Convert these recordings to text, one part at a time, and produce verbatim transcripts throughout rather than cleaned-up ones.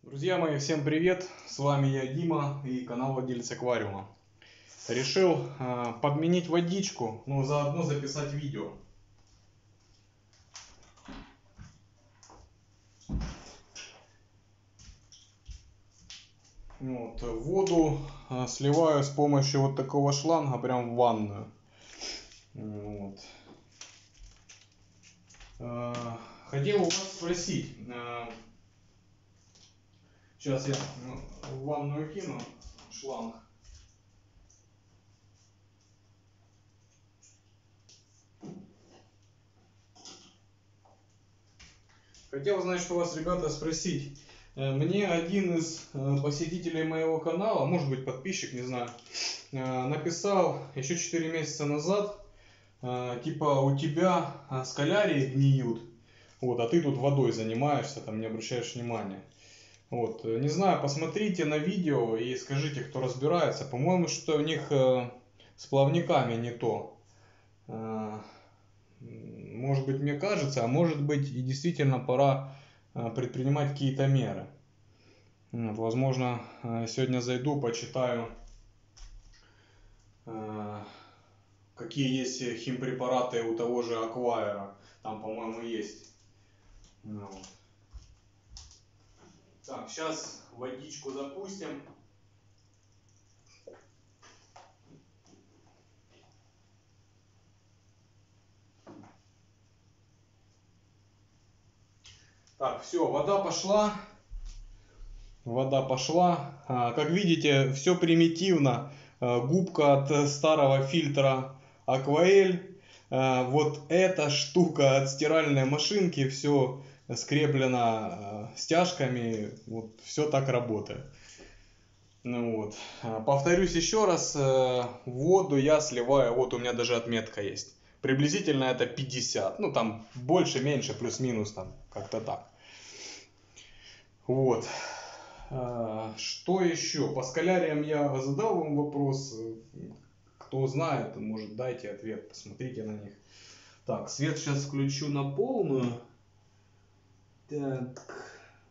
Друзья мои, всем привет! С вами я, Дима, и канал Владелец Аквариума. Решил э, подменить водичку, но заодно записать видео. Вот, воду э, сливаю с помощью вот такого шланга прям в ванную. Вот. Э, хотел у вас спросить. Э, сейчас я в ванную кину шланг. Хотел, значит, у вас, ребята, спросить. Мне один из посетителей моего канала, может быть подписчик, не знаю, написал еще четыре месяца назад, типа, у тебя скалярии гниют, вот, а ты тут водой занимаешься, там не обращаешь внимания. Вот, не знаю, посмотрите на видео и скажите, кто разбирается. По-моему, что у них с плавниками не то. Может быть, мне кажется, а может быть и действительно пора предпринимать какие-то меры. Вот, возможно, сегодня зайду, почитаю, какие есть химпрепараты у того же Аквайра. Там, по-моему, есть. Вот. Так, сейчас водичку запустим. Так, все, вода пошла. Вода пошла. Как видите, все примитивно. Губка от старого фильтра Акваэль. Вот эта штука от стиральной машинки. Все скреплено стяжками. Вот все так работает. Ну вот. Повторюсь еще раз. Воду я сливаю. Вот у меня даже отметка есть. Приблизительно это пятьдесят. Ну там больше, меньше, плюс-минус. Там как-то так. Вот. Что еще? По скаляриям я задал вам вопрос. Кто знает, может, дайте ответ. Посмотрите на них. Так, свет сейчас включу на полную. Так.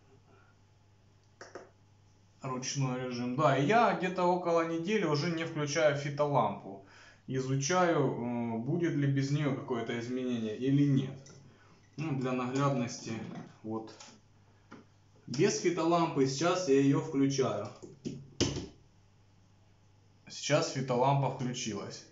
Ручной режим. Да, и я где-то около недели уже не включаю фитолампу. Изучаю, будет ли без нее какое-то изменение или нет. Ну, для наглядности. Вот. Без фитолампы сейчас я ее включаю. Сейчас фитолампа включилась.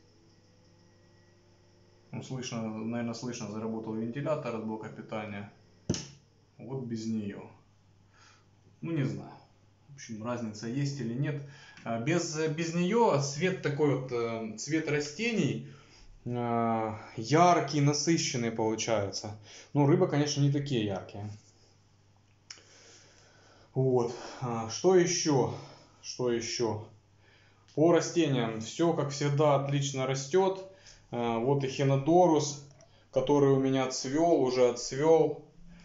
Ну, слышно, наверное, слышно, заработал вентилятор от блока питания. Вот без нее. Ну, не знаю. В общем, разница есть или нет. Без, без нее свет такой вот, цвет растений яркий, насыщенный получается. Ну, рыба, конечно, не такие яркие. Вот. Что еще? Что еще? По растениям все, как всегда, отлично растет. Вот эхинодорус, который у меня цвел, уже отцвел.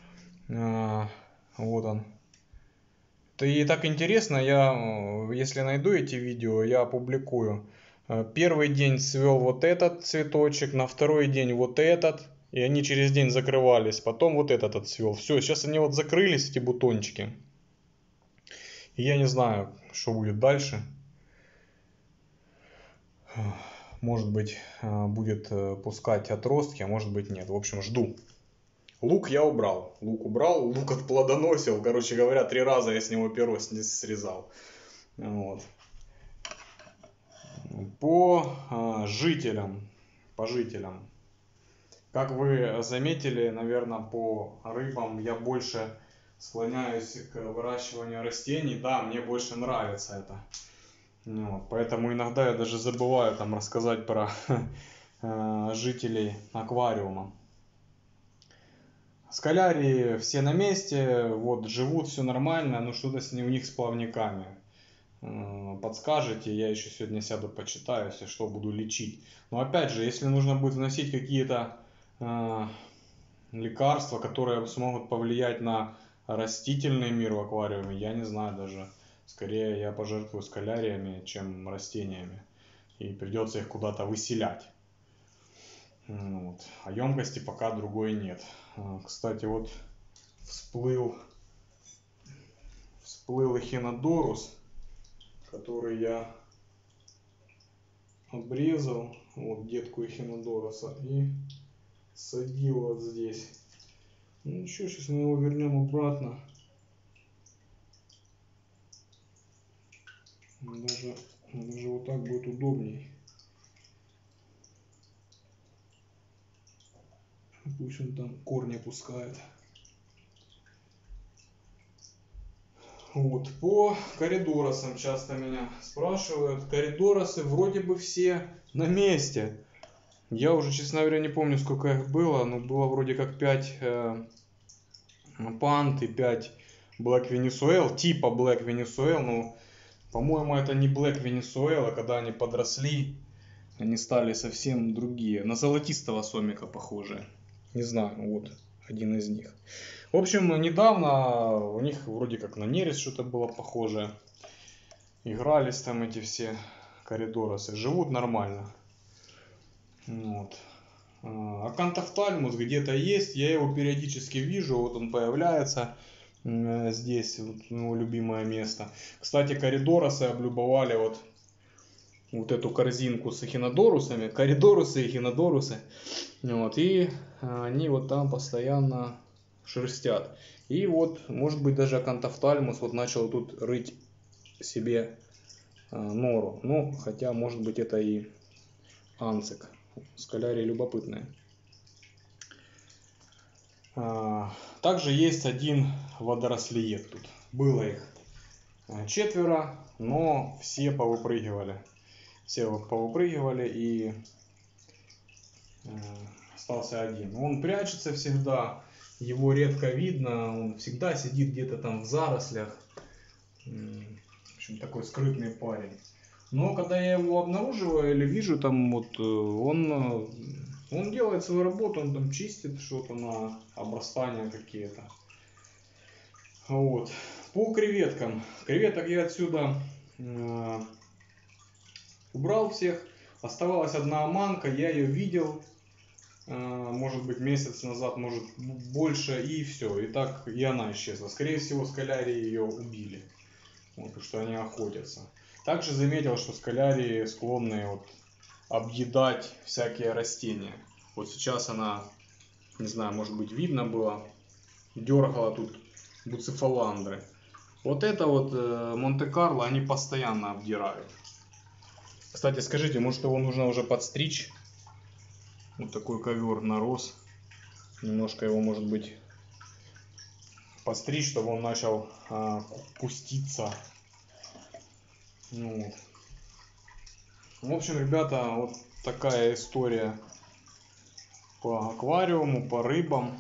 Вот он. И так интересно, я, если найду эти видео, я опубликую. Первый день цвел вот этот цветочек, на второй день вот этот. И они через день закрывались. Потом вот этот отцвел. Все, сейчас они вот закрылись, эти бутончики. И я не знаю, что будет дальше. Может быть, будет пускать отростки, а может быть нет. В общем, жду. Лук я убрал. Лук убрал, лук отплодоносил. Короче говоря, три раза я с него перо срезал. Вот. По а, жителям. По жителям. Как вы заметили, наверное, по рыбам я больше склоняюсь к выращиванию растений. Да, мне больше нравится это. Вот, поэтому иногда я даже забываю там рассказать про жителей аквариума. Скалярии все на месте, вот живут, все нормально, но что-то с ним у них с плавниками. Подскажете, я еще сегодня сяду почитаю, если что, буду лечить. Но опять же, если нужно будет вносить какие-то э, лекарства, которые смогут повлиять на растительный мир в аквариуме, я не знаю даже. Скорее я пожертвую скаляриями, чем растениями. И придется их куда-то выселять. Вот. А емкости пока другой нет. Кстати, вот всплыл, всплыл эхинодорус, который я обрезал, вот детку эхинодоруса, и садил вот здесь. Ну ничего, сейчас мы его вернем обратно. Даже, даже вот так будет удобней. Пусть он там корни пускает. Вот, по коридоросам часто меня спрашивают. Коридоросы вроде бы все на месте. Я уже, честно говоря, не помню, сколько их было, но было вроде как пять э, пант и пять Black Venezuela, типа Black Venezuela, но, по-моему, это не Black Venezuela, когда они подросли, они стали совсем другие, на золотистого сомика похожие. Не знаю, вот один из них. В общем, недавно у них вроде как на нерест что-то было похожее. Игрались там эти все коридоросы. Живут нормально. Вот. Акантофтальмус где-то есть. Я его периодически вижу. Вот он появляется здесь. Вот его любимое место. Кстати, коридоросы облюбовали вот, вот эту корзинку с эхинодорусами. Коридорусы, эхинодорусы. Вот. И они вот там постоянно шерстят. И вот, может быть, даже акантофтальмус вот начал тут рыть себе э, нору. Ну, хотя, может быть, это и анцик. Скалярии любопытные. А, также есть один водорослиед тут. Было их четверо, но все повыпрыгивали. Все повыпрыгивали, и э, остался один. Он прячется всегда. Его редко видно, он всегда сидит где-то там в зарослях. В общем, такой скрытный парень. Но когда я его обнаруживаю или вижу, там вот он, он делает свою работу, он там чистит что-то на обрастания какие-то. Вот. По креветкам. Креветок я отсюда э, убрал всех. Оставалась одна оманка, я ее видел. Может быть, месяц назад, может больше, и все, и так и она исчезла. Скорее всего, скалярии ее убили, вот, потому что они охотятся. Также заметил, что скалярии склонны вот объедать всякие растения. Вот сейчас она, не знаю, может быть, видно было, дергала тут буцефаландры. Вот это вот э, Монте-Карло они постоянно обдирают. Кстати, скажите, может, его нужно уже подстричь? Вот такой ковер нарос. Немножко его, может быть, постричь, чтобы он начал а, пуститься. Ну, вот. В общем, ребята, вот такая история по аквариуму, по рыбам.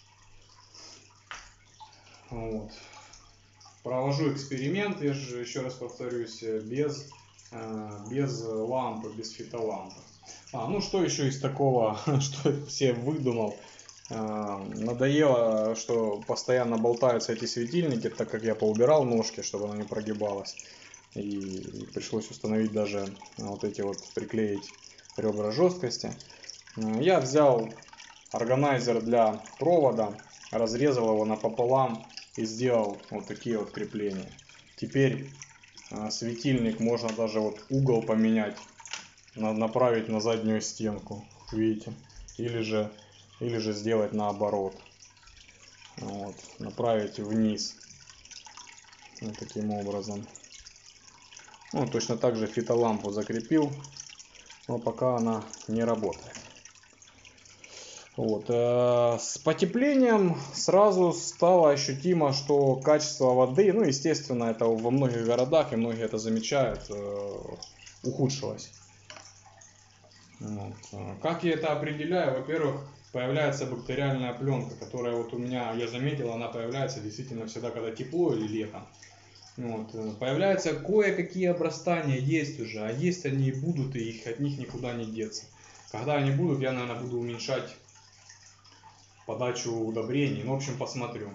Вот. Провожу эксперимент, я же еще раз повторюсь, без, без лампы, без фитолампы. А, ну что еще из такого, что я все выдумал. Надоело, что постоянно болтаются эти светильники, так как я поубирал ножки, чтобы она не прогибалась. И пришлось установить даже вот эти вот, приклеить ребра жесткости. Я взял органайзер для провода, разрезал его напополам и сделал вот такие вот крепления. Теперь светильник можно даже вот угол поменять, направить на заднюю стенку, видите, или же или же сделать наоборот, вот, направить вниз, вот таким образом. Ну, точно так же фитолампу закрепил, но пока она не работает. Вот. С потеплением сразу стало ощутимо, что качество воды, ну, естественно, это во многих городах, и многие это замечают, ухудшилось. Вот. Как я это определяю? Во-первых, появляется бактериальная пленка, которая вот у меня, я заметил, она появляется действительно всегда, когда тепло или летом. Вот. Появляются кое-какие обрастания, есть уже, а есть они и будут, и их, от них никуда не деться. Когда они будут, я, наверное, буду уменьшать подачу удобрений. Ну, в общем, посмотрю.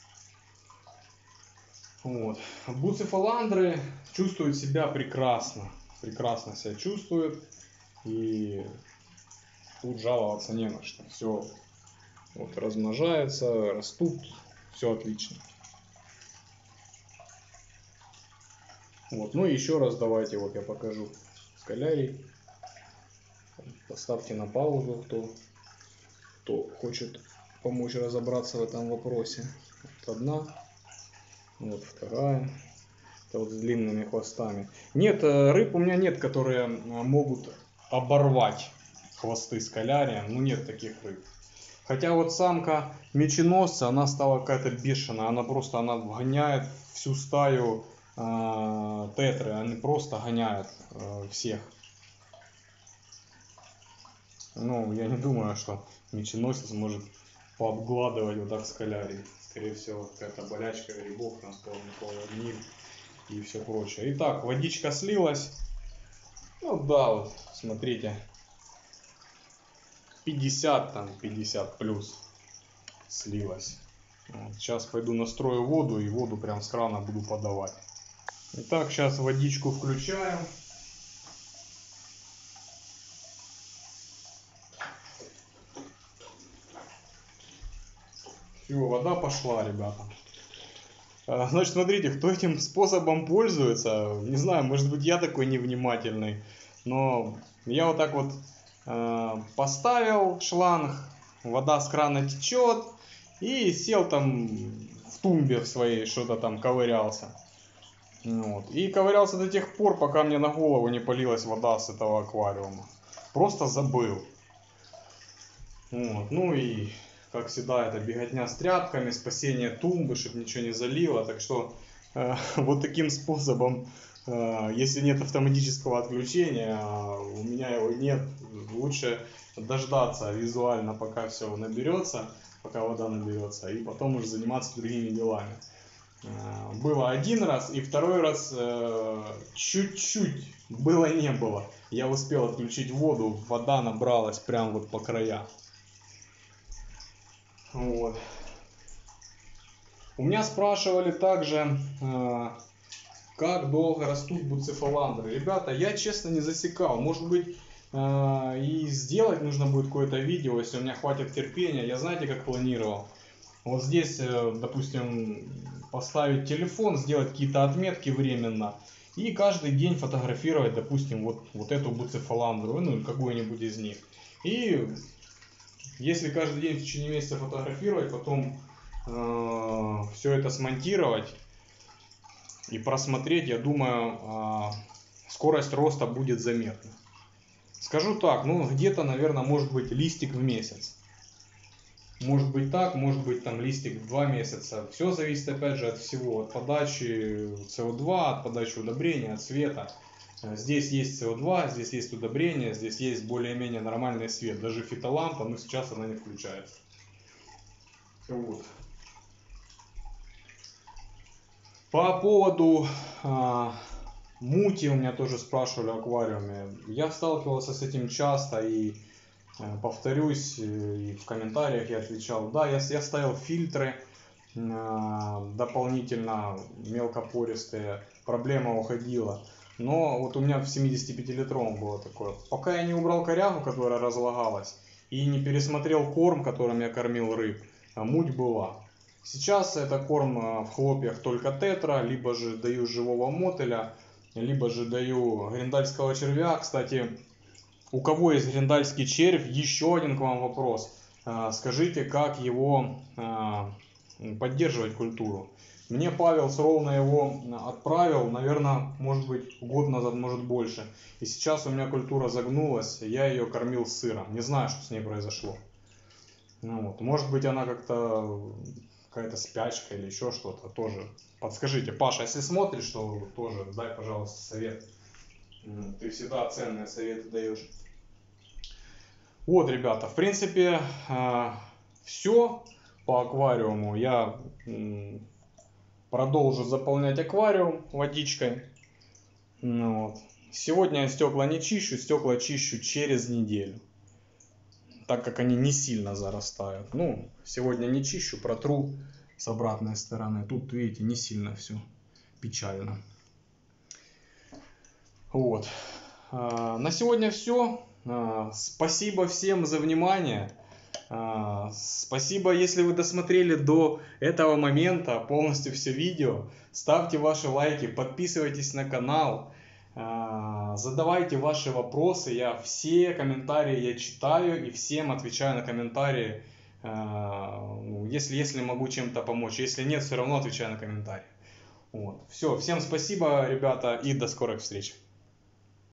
Вот. Буцефаландры чувствуют себя прекрасно. Прекрасно себя чувствуют. И тут жаловаться не на что. Все вот размножается, растут. Все отлично. Вот. Ну и еще раз давайте вот я покажу скалярий. Поставьте на паузу, кто, кто хочет помочь разобраться в этом вопросе. Вот одна, вот вторая. Это вот с длинными хвостами. Нет, рыб у меня нет, которые могут оборвать хвосты скалярия. Ну нет таких рыб. Хотя вот самка меченосца, она стала какая-то бешеная. Она просто она гоняет всю стаю э, тетры. Они просто гоняют э, всех. Ну, я не думаю, что меченосец может пообгладывать вот так скалярий. Скорее всего, какая-то болячка грибов, настороженный гниль и все прочее. Итак, водичка слилась. Ну да, вот, смотрите. пятьдесят, там, пятьдесят плюс слилась. Вот, сейчас пойду настрою воду и воду прям с крана буду подавать. Итак, сейчас водичку включаем. Все, вода пошла, ребята. Значит, смотрите, кто этим способом пользуется, не знаю, может быть я такой невнимательный, но я вот так вот э, поставил шланг, вода с крана течет, и сел там в тумбе в своей, что-то там ковырялся. Вот. И ковырялся до тех пор, пока мне на голову не полилась вода с этого аквариума. Просто забыл. Вот. Ну и, как всегда, это беготня с тряпками, спасение тумбы, чтобы ничего не залило. Так что э, вот таким способом, э, если нет автоматического отключения, а у меня его нет, лучше дождаться визуально, пока все наберется, пока вода наберется, и потом уже заниматься другими делами. Э, было один раз, и второй раз э, чуть-чуть было-не было. Я успел отключить воду, вода набралась прям вот по краям. Вот. У меня спрашивали также, э, как долго растут буцефаландры. Ребята, я честно не засекал. Может быть, э, и сделать нужно будет какое-то видео, если у меня хватит терпения. Я знаете, как планировал? Вот здесь, э, допустим, поставить телефон, сделать какие-то отметки временно. И каждый день фотографировать, допустим, вот, вот эту буцефаландру, ну или какую-нибудь из них. И если каждый день в течение месяца фотографировать, потом э, все это смонтировать и просмотреть, я думаю, э, скорость роста будет заметна. Скажу так, ну где-то, наверное, может быть листик в месяц. Может быть так, может быть там листик в два месяца. Все зависит опять же от всего, от подачи си о два, от подачи удобрения, от света. Здесь есть си о два, здесь есть удобрение, здесь есть более-менее нормальный свет. Даже фитолампа, но сейчас она не включается. Вот. По поводу а, мути, у меня тоже спрашивали в аквариуме. Я сталкивался с этим часто и а, повторюсь, и в комментариях я отвечал. Да, я, я ставил фильтры а, дополнительно мелкопористые, проблема уходила. Но вот у меня в семидесятипятилитровом было такое. Пока я не убрал корягу, которая разлагалась, и не пересмотрел корм, которым я кормил рыб, муть была. Сейчас это корм в хлопьях только тетра, либо же даю живого мотеля, либо же даю гриндальского червя. Кстати, у кого есть гриндальский червь, еще один к вам вопрос. Скажите, как его поддерживать культуру. Мне Павел ровно его отправил, наверное, может быть, год назад, может больше. И сейчас у меня культура загнулась, я ее кормил сыром. Не знаю, что с ней произошло. Ну, вот. Может быть, она как-то какая-то спячка или еще что-то. Тоже подскажите. Паша, если смотришь, то тоже дай, пожалуйста, совет. Ты всегда ценные советы даешь. Вот, ребята, в принципе, все по аквариуму. Я продолжу заполнять аквариум водичкой. Ну, вот. Сегодня я стекла не чищу, стекла чищу через неделю, так как они не сильно зарастают. Ну, сегодня не чищу, протру с обратной стороны. Тут, видите, не сильно все печально. Вот. На сегодня все. Спасибо всем за внимание. А, Спасибо, если вы досмотрели до этого момента полностью все видео. Ставьте ваши лайки, подписывайтесь на канал, а, задавайте ваши вопросы. Я все комментарии я читаю и всем отвечаю на комментарии, а, ну, если, если могу чем-то помочь. Если нет, все равно отвечаю на комментарии. Вот. Все, всем спасибо, ребята, и до скорых встреч.